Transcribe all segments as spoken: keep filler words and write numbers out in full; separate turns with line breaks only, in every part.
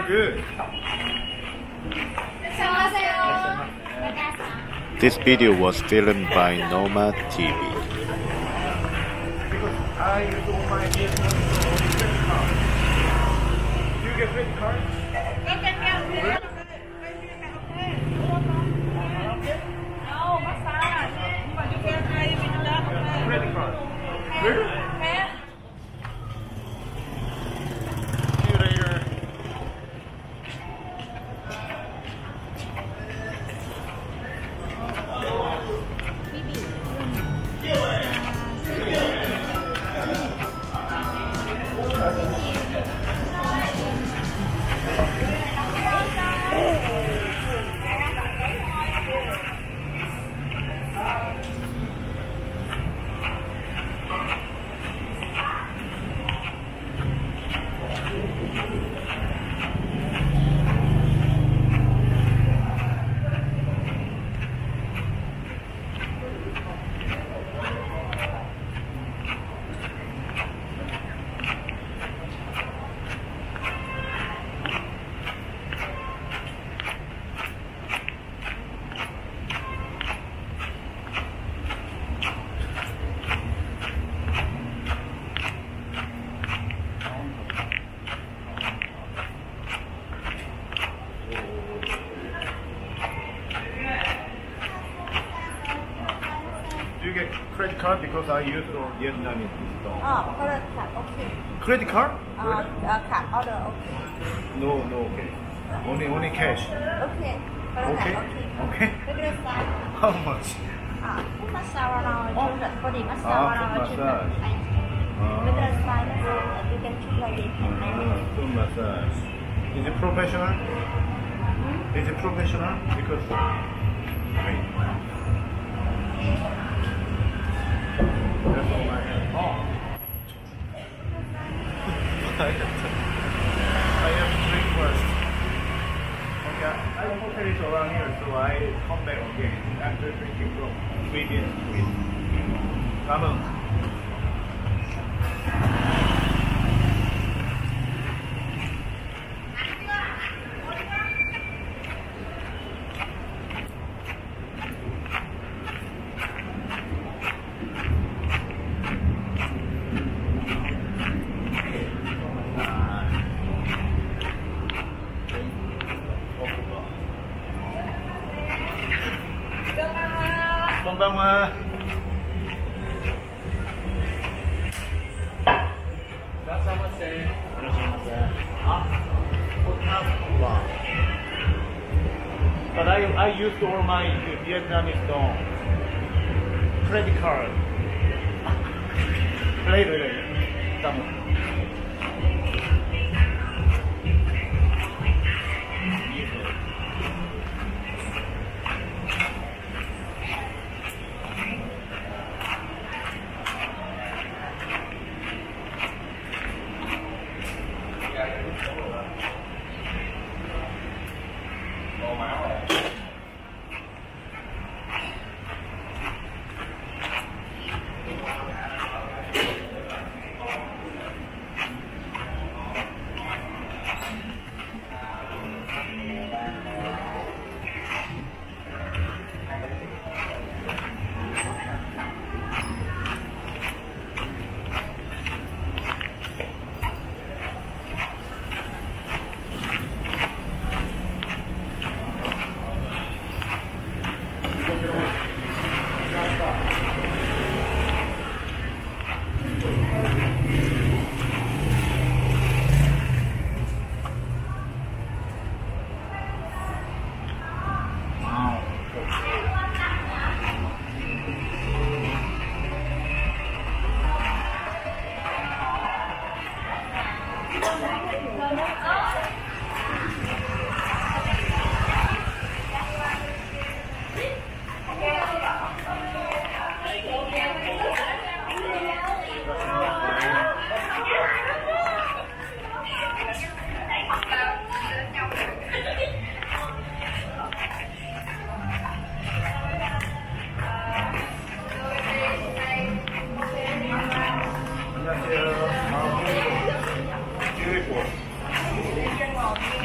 good.
This video was filmed by Nomad T V.
Because I use all my Vietnamese credit card. Do you get credit card? Credit card. Good? See you later. Do you get credit card because I use the Vietnamese store?
Oh, credit card, okay.
Credit card?
Uh, uh, card order, okay.
No, no, okay. Only, only cash.
Okay. Credit
Okay.
card, okay.
Okay.
Regular size.
How much?
Ah, foot massage rồi, children, body
Ah,
massage
foot
rồi, children.
massage.
Regular size, uh, you can choose like this.
Uh, foot massage. Is it professional?
Hmm?
Is it professional? Because wait. That's all I have. Oh. I have to drink first. Okay, I hotel is around here, so I come back again after drinking from three days. Come on. Konbanwa. But I I used all my Vietnamese dong credit card. Later, later. Come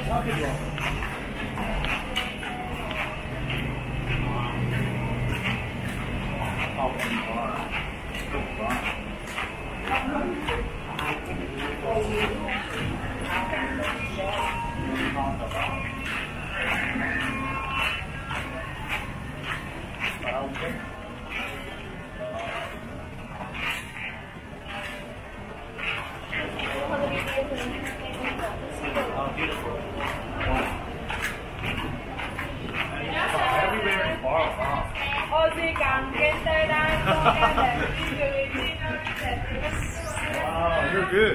Wow, you're good.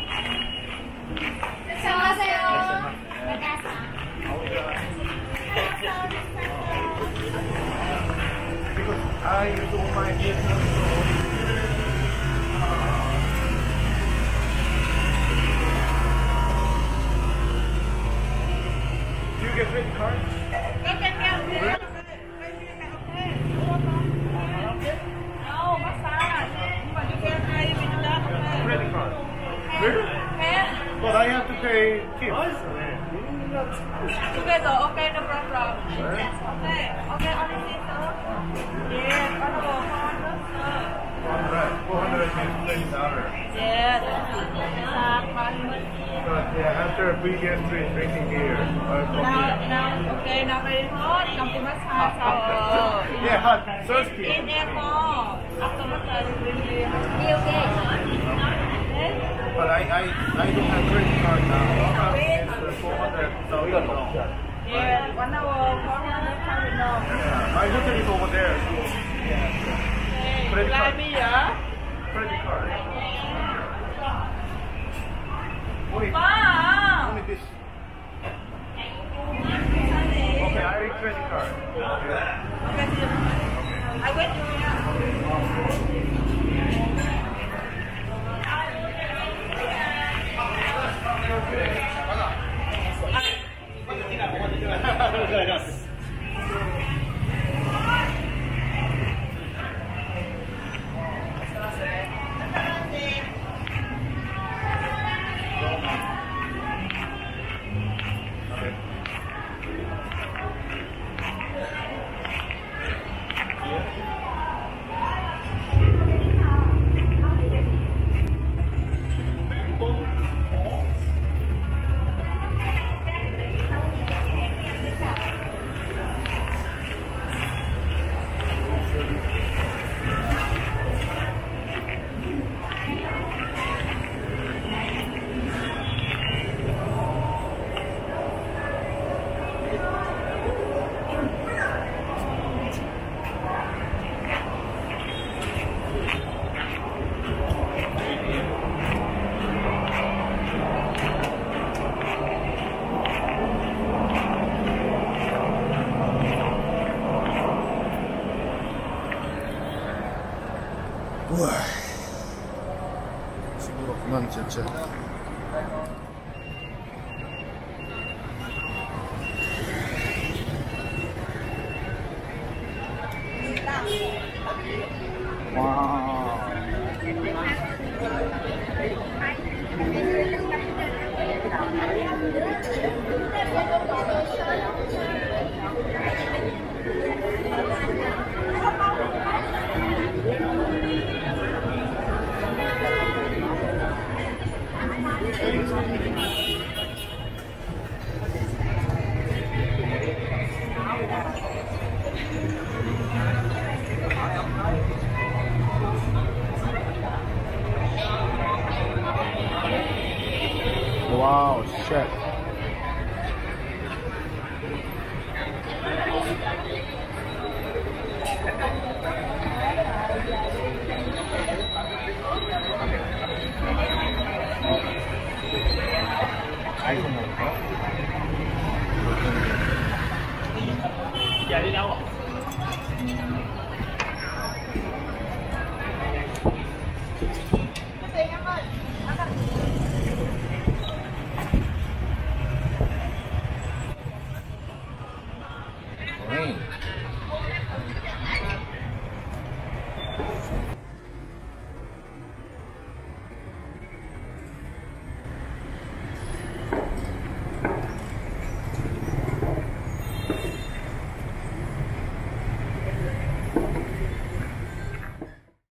Because I do my business. Do you get credit cards? Credit card. Really? But I have to pay tips.
Together, okay, no problem. Okay, okay, on the system. Yes, on the wall.
four hundred twenty dollars.
Yes.
But yeah, after we get three drinking here, uh,
Now, now, okay, now very hot. Come to massage. So,
yeah, hot, thirsty.
in airport. After massage, really.
Okay.
But I, I, I don't have credit card now. It's four hundred thousand dollars.
Yeah, one hour, one hundred thousand dollars.
Yeah, my hotel is over there. So, yeah. Credit card.
Me, yeah?
Credit card. Only,
Wow.
only this. Okay, I need credit card. Okay.
Okay, I wait you here.
우와, 징그럽구만 진짜. 와. Wow, shit. 아이폰 먹을까? 야, đi đâu?